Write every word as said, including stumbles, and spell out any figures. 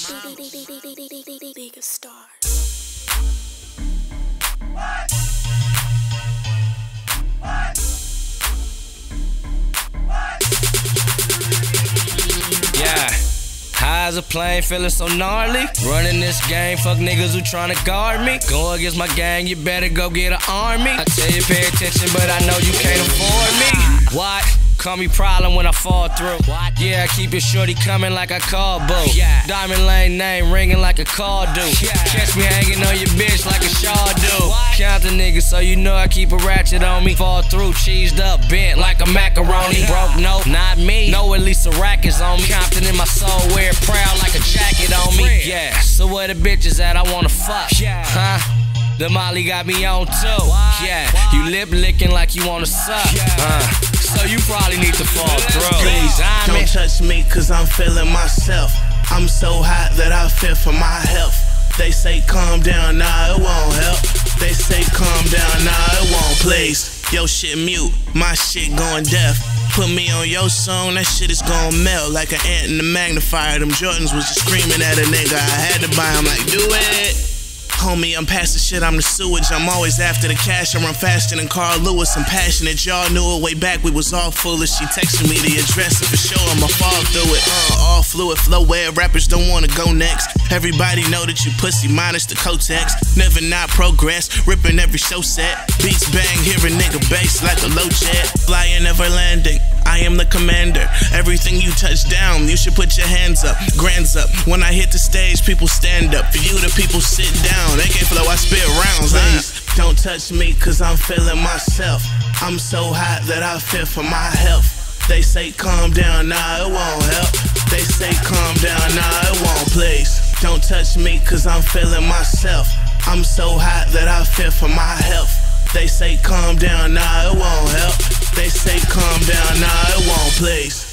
League of Stars. Yeah, high as a plane, feeling so gnarly. Running this game, fuck niggas who tryna guard me. Go against my gang, you better go get an army. I tell you pay attention, but I know you can't afford me. What? Call me problem when I fall through. What? Yeah, I keep your shorty coming like a call boo. Yeah. Diamond Lane name ringing like a call do. Yeah. Catch me hanging on your bitch like a shawl do. What? Count the niggas so you know I keep a ratchet on me. Fall through, cheesed up, bent like a macaroni. Yeah. Broke, no, not me. Know at least a rack is on me. Compton in my soul, wear it proud like a jacket on me. Yeah, so where the bitches at? I wanna fuck. Yeah. Huh? The Molly got me on too. Yeah, you lip licking like you wanna suck. Uh, so you probably need to fall through. Please, don't touch me cause I'm feeling myself. I'm so hot that I fear for my health. They say calm down, nah it won't help. They say calm down, nah it won't. Please, yo shit mute, my shit going deaf. Put me on your song, that shit is gon' melt like an ant in the magnifier. Them Jordans was just screaming at a nigga. I had to buy 'em like do it. Homie, I'm past the shit, I'm the sewage. I'm always after the cash, I run faster than Carl Lewis. I'm passionate, y'all knew it way back, we was all foolish. She texted me the address and for sure I'ma fall through it. Uh, all fluid flow where rappers don't wanna go next. Everybody know that you pussy minus the Kotex. Never not progress, ripping every show set. Beats bang, hear a nigga bass like a low jet. Flying, never landing, I am the commander. Everything you touch down, you should put your hands up, grands up. When I hit the stage, people stand up. For you, the people sit down. A K flow, I spit rounds. Please, don't touch me cause I'm feeling myself. I'm so hot that I fear for my health. They say calm down, nah it won't help. They say calm down, nah it won't. Please, don't touch me cause I'm feeling myself. I'm so hot that I fear for my health. They say calm down, nah it won't help. They say calm down, nah it won't. Please.